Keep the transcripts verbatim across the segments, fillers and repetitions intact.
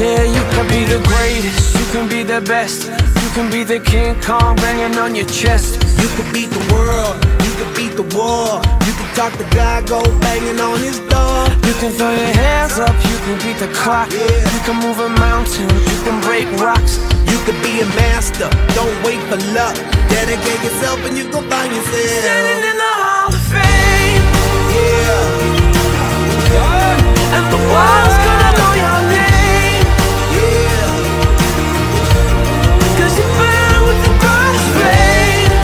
Yeah, you can be the greatest, you can be the best. You can be the King Kong banging on your chest. You can beat the world, you can beat the war. You can talk to God, go banging on his door. You can throw your hands up, you can beat the clock. Yeah. You can move a mountain, you can break rocks. You can be a master, don't wait for luck. Dedicate yourself and you gon' find yourself Standing in the Hall of Fame. Yeah. And the world's gonna know your name. Yeah. Cause you burn with the brightest flame.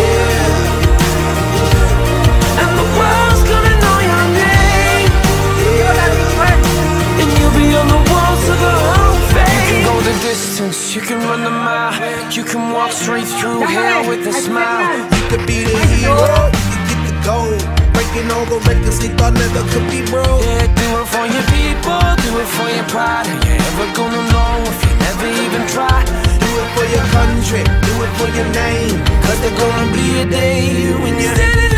Yeah. And the world's gonna know your name. Yeah. And you'll be on the walls of the Hall of Fame. You can go the distance, you can run the mile. You can walk straight through hell with a smile. You could be the hero, you can get the gold. Breaking all the records they thought never could be broke. Yeah, do it for your people, do it for your pride. Are you ever gonna know if you never even try? Do it for your country, do it for your name. Cause there's gonna be a day when you're standing